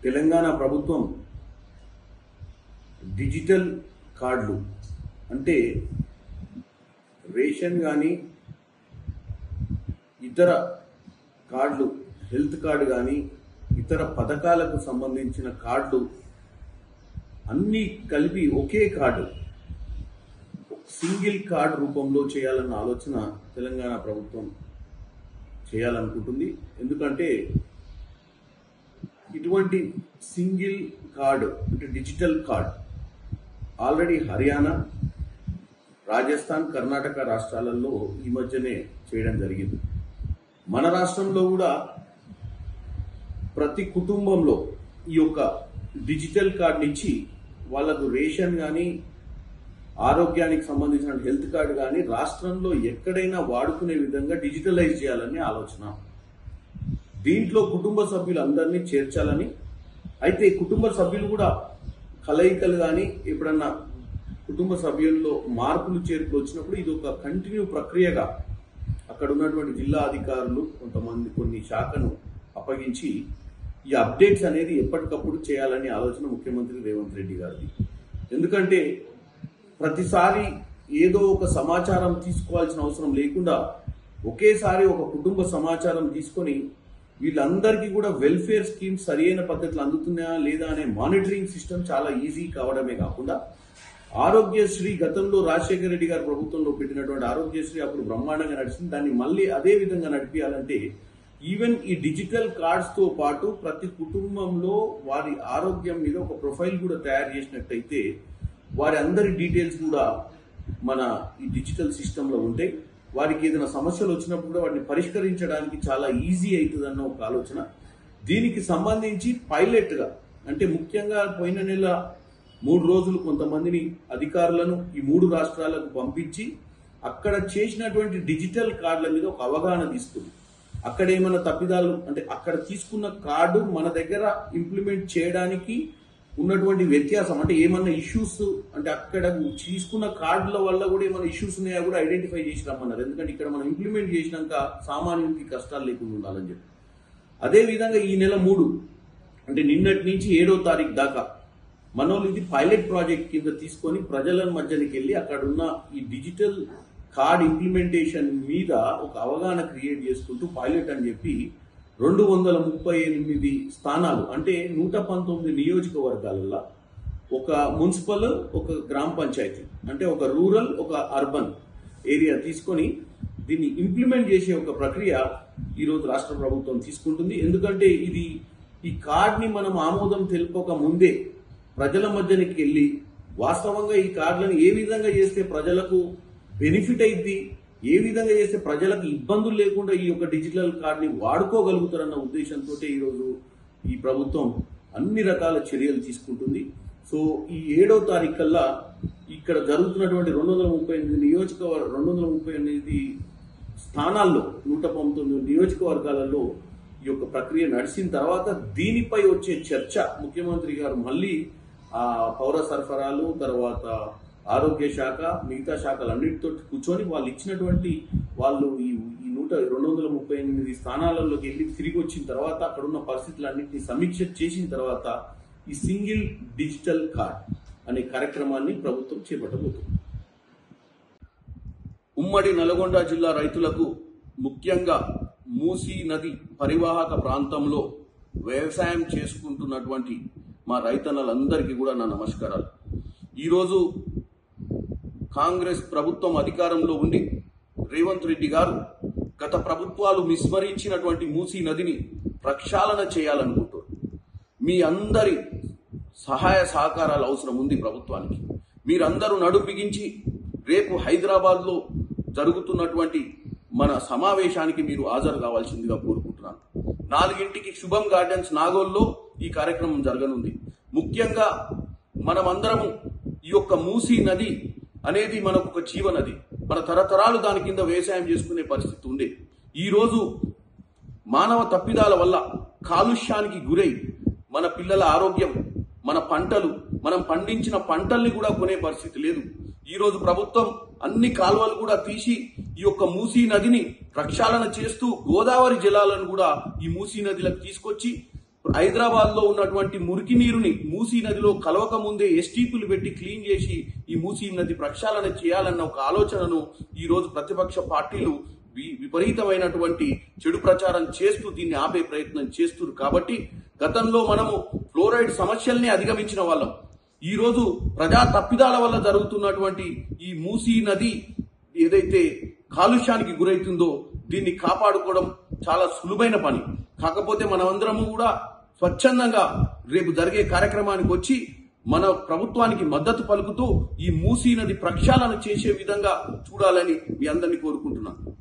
తెలంగాణ ప్రభుత్వం డిజిటల్ కార్డులు అంటే రేషన్ కానీ ఇతర కార్డులు, హెల్త్ కార్డు కానీ ఇతర పథకాలకు సంబంధించిన కార్డులు అన్నీ కలిపి ఒకే కార్డు, సింగిల్ కార్డు రూపంలో చేయాలన్న ఆలోచన తెలంగాణ ప్రభుత్వం చేయాలనుకుంటుంది. ఎందుకంటే ఇటువంటి సింగిల్ కార్డు అంటే digital card already Haryana, Rajasthan, Karnataka రాష్ట్రాలలో ఈ మధ్యనే చేయడం జరిగింది. మన రాష్ట్రంలో కూడా ప్రతి కుటుంబంలో ఈ యొక్క డిజిటల్ కార్డుని ఇచ్చి వాళ్ళకు రేషన్ కానీ ఆరోగ్యానికి సంబంధించిన హెల్త్ కార్డు కానీ రాష్ట్రంలో ఎక్కడైనా వాడుకునే విధంగా డిజిటలైజ్ చేయాలని ఆలోచన. దీంట్లో కుటుంబ సభ్యులందరినీ చేర్చాలని. అయితే కుటుంబ సభ్యులు కూడా కలయికలు కానీ ఎప్పుడన్నా కుటుంబ సభ్యుల్లో మార్పులు చేర్పులు వచ్చినప్పుడు ఇది ఒక కంటిన్యూ ప్రక్రియగా అక్కడ ఉన్నటువంటి జిల్లా అధికారులు కొంతమంది కొన్ని శాఖను అప్పగించి ఈ అప్డేట్స్ అనేది ఎప్పటికప్పుడు చేయాలని ఆలోచన ముఖ్యమంత్రి రేవంత్ రెడ్డి గారిది. ఎందుకంటే ప్రతిసారి ఏదో ఒక సమాచారం తీసుకోవాల్సిన అవసరం లేకుండా ఒకేసారి ఒక కుటుంబ సమాచారం తీసుకొని వీళ్ళందరికీ కూడా వెల్ఫేర్ స్కీమ్స్ సరైన పద్ధతిలో అందుతున్నాయా లేదా అనే మానిటరింగ్ సిస్టమ్ చాలా ఈజీ కావడమే కాకుండా ఆరోగ్యశ్రీ గతంలో రాజశేఖర రెడ్డి గారి ప్రభుత్వంలో పెట్టినటువంటి ఆరోగ్యశ్రీ అప్పుడు బ్రహ్మాండంగా నడిచింది. దాన్ని మళ్ళీ అదే విధంగా నడిపించాలంటే ఈవెన్ ఈ డిజిటల్ కార్డ్స్ తో పాటు ప్రతి కుటుంబంలో వారి ఆరోగ్యం మీద ఒక ప్రొఫైల్ కూడా తయారు చేసినట్టయితే వారి అందరి డీటెయిల్స్ కూడా మన ఈ డిజిటల్ సిస్టంలో ఉంటాయి. వారికి ఏదైనా సమస్యలు వచ్చినప్పుడు కూడా వాటిని పరిష్కరించడానికి చాలా ఈజీ అవుతుందన్న ఒక ఆలోచన. దీనికి సంబంధించి పైలట్గా అంటే ముఖ్యంగా పోయిన నెల 3 రోజులు కొంతమందిని అధికారులను ఈ 3 రాష్ట్రాలకు పంపించి అక్కడ చేసినటువంటి డిజిటల్ కార్డుల మీద ఒక అవగాహన తీసుకుంది. అక్కడ ఏమైనా తప్పిదాలు అంటే అక్కడ తీసుకున్న కార్డు మన దగ్గర ఇంప్లిమెంట్ చేయడానికి ఉన్నటువంటి వ్యత్యాసం అంటే ఏమన్నా ఇష్యూస్ అంటే అక్కడ తీసుకున్న కార్డుల వల్ల కూడా ఏమైనా ఇష్యూస్ ఉన్నాయా కూడా ఐడెంటిఫై చేసి రమ్మన్నారు. ఎందుకంటే ఇక్కడ మనం ఇంప్లిమెంట్ చేసినాక సామాన్యునికి కష్టాలు లేకుండా ఉండాలని చెప్పి. అదేవిధంగా ఈ నెల 3 అంటే నిన్నటి నుంచి 7వ తారీఖు దాకా మనోళ్ళు ఇది పైలట్ ప్రాజెక్ట్ కింద తీసుకొని ప్రజల మధ్యకి వెళ్ళి అక్కడ ఉన్న ఈ డిజిటల్ కార్డ్ ఇంప్లిమెంటేషన్ మీద ఒక అవగాహన క్రియేట్ చేసుకుంటూ పైలట్ అని చెప్పి 238 స్థానాలు అంటే 119 నియోజకవర్గాలలో ఒక మున్సిపల్, ఒక గ్రామ పంచాయతీ అంటే ఒక రూరల్, ఒక అర్బన్ ఏరియా తీసుకొని దీన్ని ఇంప్లిమెంట్ చేసే ఒక ప్రక్రియ ఈరోజు రాష్ట్ర ప్రభుత్వం తీసుకుంటుంది. ఎందుకంటే ఇది ఈ కార్డ్ని మనం ఆమోదం తెలుపక ముందే ప్రజల మధ్యనికి వెళ్ళి వాస్తవంగా ఈ కార్డులను ఏ విధంగా చేస్తే ప్రజలకు బెనిఫిట్ అయింది, ఏ విధంగా చేస్తే ప్రజలకు ఇబ్బందులు లేకుండా ఈ యొక్క డిజిటల్ కార్డుని వాడుకోగలుగుతారన్న ఉద్దేశంతో ఈరోజు ఈ ప్రభుత్వం అన్ని రకాల చర్యలు తీసుకుంటుంది. సో ఈ 7వ తారీఖు కల్లా ఇక్కడ జరుగుతున్నటువంటి 238 స్థానాల్లో 119 నియోజకవర్గాలలో ఈ యొక్క ప్రక్రియ నడిచిన తర్వాత దీనిపై వచ్చే చర్చ ముఖ్యమంత్రి గారు మళ్ళీ పౌర సరఫరాలు, తర్వాత ఆరోగ్య శాఖ, మిగతా శాఖలన్నిటితో కూర్చొని వాళ్ళు ఇచ్చినటువంటి వాళ్ళు ఈ 238 స్థానాలలోకి వెళ్ళి తిరిగి వచ్చిన తర్వాత అక్కడ ఉన్న పరిస్థితులన్నింటినీ సమీక్ష చేసిన తర్వాత ఈ సింగిల్ డిజిటల్ కార్డ్ అనే కార్యక్రమాన్ని ప్రభుత్వం చేపట్టబోతుంది. ఉమ్మడి నల్గొండ జిల్లా రైతులకు ముఖ్యంగా మూసీ నది పరివాహక ప్రాంతంలో వ్యవసాయం చేసుకుంటున్నటువంటి మా రైతన్నలందరికీ కూడా నా నమస్కారాలు. ఈరోజు కాంగ్రెస్ ప్రభుత్వం అధికారంలో ఉండి రేవంత్ రెడ్డి గారు గత ప్రభుత్వాలు విస్మరించినటువంటి మూసీ నదిని ప్రక్షాళన చేయాలనుకుంటారు. మీ అందరి సహాయ సహకారాలు అవసరం ఉంది ప్రభుత్వానికి. మీరందరూ నడుం బిగించి రేపు హైదరాబాద్లో జరుగుతున్నటువంటి మన సమావేశానికి మీరు హాజరు కావాల్సిందిగా కోరుకుంటున్నాను. 4ంటికి శుభం గార్డెన్స్ నాగోల్లో ఈ కార్యక్రమం జరగనుంది. ముఖ్యంగా మనమందరము ఈ యొక్క మూసీ నది అనేది మనకు ఒక జీవనది. మన తరతరాలు దాని కింద వ్యవసాయం చేసుకునే పరిస్థితి ఉండే. ఈరోజు మానవ తప్పిదాల వల్ల కాలుష్యానికి గురై మన పిల్లల ఆరోగ్యం, మన పంటలు, మనం పండించిన పంటల్ని కూడా కొనే పరిస్థితి లేదు. ఈరోజు ప్రభుత్వం అన్ని కాలువలు కూడా తీసి ఈ యొక్క మూసీ నదిని ప్రక్షాళన చేస్తూ గోదావరి జలాలను కూడా ఈ మూసీ నదిలకు తీసుకొచ్చి హైదరాబాద్ లో ఉన్నటువంటి మురికి నీరుని మూసీ నదిలో కలవక ముందే ఎస్టీపీలు పెట్టి క్లీన్ చేసి ఈ మూసీ నది ప్రక్షాళన చేయాలన్న ఒక ఆలోచనను ఈ రోజు ప్రతిపక్ష పార్టీలు విపరీతమైనటువంటి చెడు ప్రచారం చేస్తూ దీన్ని ఆపే ప్రయత్నం చేస్తున్నారు. కాబట్టి గతంలో మనము ఫ్లోరైడ్ సమస్యల్ని అధిగమించిన వాళ్ళం. ఈ రోజు ప్రజా తప్పిదాల వల్ల జరుగుతున్నటువంటి ఈ మూసీ నది ఏదైతే కాలుష్యానికి గురైతుందో దీన్ని కాపాడుకోవడం చాలా సులువైన పని. కాకపోతే మనమందరము కూడా స్వచ్ఛందంగా రేపు జరిగే కార్యక్రమానికి వచ్చి మన ప్రభుత్వానికి మద్దతు పలుకుతూ ఈ మూసీ నది ప్రక్షాళన చేసే విధంగా చూడాలని మీ అందరినీ కోరుకుంటున్నాను.